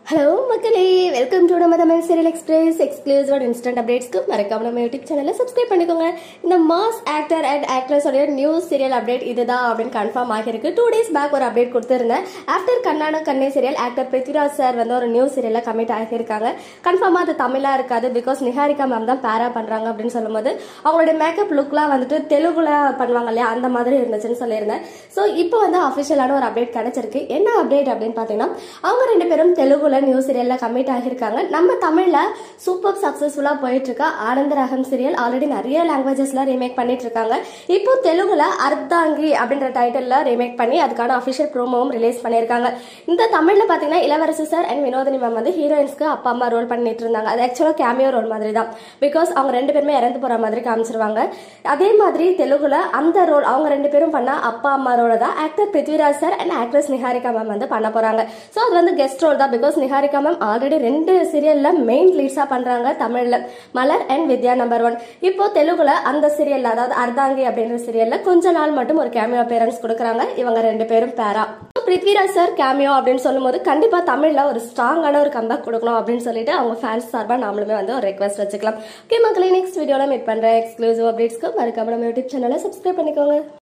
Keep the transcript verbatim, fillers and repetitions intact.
Hello மக்களே, welcome to நம்ம Tamil serial express exclusive instant அப்டேட்ஸ்க்கு மறக்காம நம்ம யூடியூப் சேனலை சப்ஸ்கிரைப் பண்ணிக்கோங்க. இந்த மாஸ் ஆக்டர் அண்ட் ஆக்ட்ரஸ் உடைய நியூ சீரியல் அப்டேட் இதுதான் அப்படின்னு கன்ஃபார்ம் ஆகிருக்கு. டூ டேஸ் பேக் ஒரு அப்டேட் கொடுத்துருந்தேன். After Kannana Kanne serial actor Prithviraj sir வந்து ஒரு நியூ சீரியல்ல கமிட் ஆகியிருக்காங்க. கன்ஃபார்மா அது தமிழா இருக்காது, பிகாஸ் நிஹாரிகா மேம் தான் பேரா பண்றாங்க அப்படின்னு சொல்லும்போது அவங்களுடைய மேக்கப் லுக்லாம் வந்துட்டு தெலுங்குல பண்ணுவாங்க இல்லையா, அந்த மாதிரி இருந்துச்சுன்னு சொல்லியிருந்தேன். ஸோ இப்போ வந்து அஃபிஷியலான ஒரு அப்டேட் கிடைச்சிருக்கு. என்ன அப்டேட் அப்படின்னு பார்த்தீங்கன்னா, அவங்க ரெண்டு பேரும் தெலுங்குல நியூ சீரியல்ல கமிட் ஆகியிருக்காங்க. நம்ம தமிழ்ல சூப்பர் சக்சஸ்ஃபுல்லா போயிட்டு இருக்க ஆனந்த ராகம் சீரியல் ஆல்ரெடி நிறைய லாங்குவேஜஸ்ல ரீமேக் பண்ணிட்டு இருக்காங்க. இப்போ தெலுங்குல அர்த்தாங்கி அப்படின்ற டைட்டில்ல ரீமேக் பண்ணி அதுக்கான அபிஷியல் ப்ரோமோவும் ரிலீஸ் பண்ணிருக்காங்க. இந்த தமிழ்ல பாத்தீங்கன்னா இளவரசி சார் அண்ட் வினோதினி மேம் வந்து ஹீரோயின்ஸ்க்கு அப்பா அம்மா ரோல் பண்ணிட்டு இருந்தாங்க. அது ஆக்சுவலா கேமியோ ரோல் மாதிரி தான், பிகாஸ் அவங்க ரெண்டு பேருமே இறந்து போற மாதிரி காமிச்சிருவாங்க. அதே மாதிரி தெலுங்குல அந்த ரோல் அவங்க ரெண்டு பேரும் பண்ண அப்பா அம்மா ரோல தான் actor Prithviraj sir and actress Niharika ma'am வந்து பண்ண போறாங்க. சோ அது வந்து கெஸ்ட் ரோல் தான், பிகாஸ் நிஹாரிகா மேம் ஆல்ரெடி ரெண்டு சீரியல்ல மெயின் லீட்ஸா பண்றாங்க தமிழ்ல, Malar and Vidya number one. இப்போ தெலுங்குல அந்த சீரியல்ல, அதாவது அர்த்தாங்கி அப்படின்ற சீரியல்ல கொஞ்ச நாள் மட்டும் ஒரு கேமியோ அப்பியரன்ஸ் கொடுக்கறாங்க. இவங்க ரெண்டு பேரும் பேரா. பிருத்விராஜ் சார் கேமியோ அப்படின்னு சொல்லும் போது கண்டிப்பா தமிழ்ல ஒரு ஸ்ட்ராங்கான ஒரு கம்பேக் கொடுக்கணும் அப்படின்னு சொல்லிட்டு அவங்க ஃபேன்ஸ் சார்பா நாமளுமே வந்து ஒரு ரெக்வஸ்ட் வச்சுக்கலாம். ஓகே மக்களே, நெக்ஸ்ட் வீடியோல மீட் பண்றேன். எக்ஸ்க்ளூசிவ் அப்டேட்ஸ்க்கு மறக்காம நம்ம யூடியூப் சேனலை சப்ஸ்கிரைப் பண்ணிக்கோங்க.